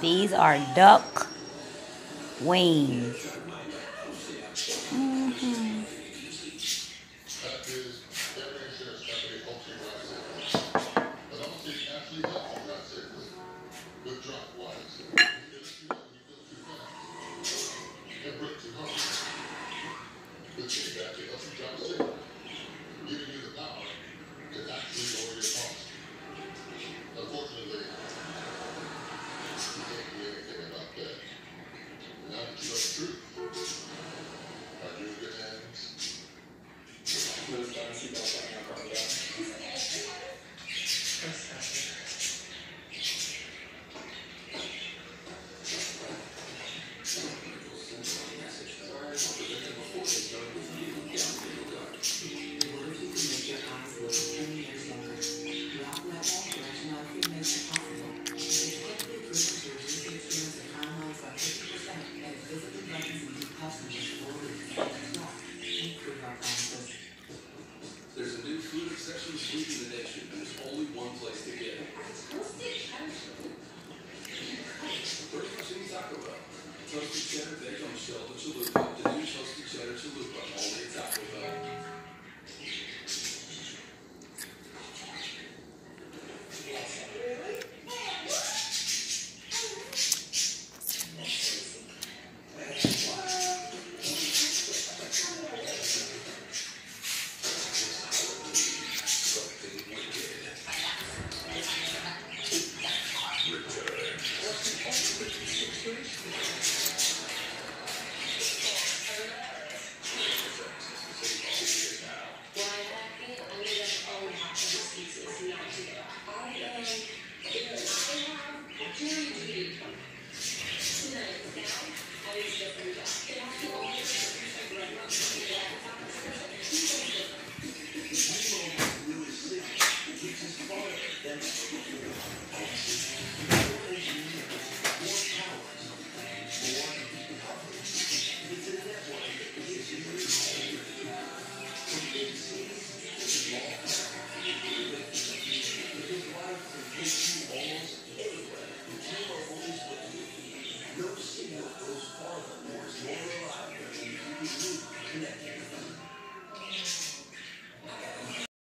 These are duck wings. Mhm. There's a new food obsession sweeping the nation, and there's only one place to get it. Toasted cheddar. Where's Marcini Taco Bell? Toasted cheddar baked on the shell of Chalupa. The new toasted cheddar Chalupa, only at Taco Bell.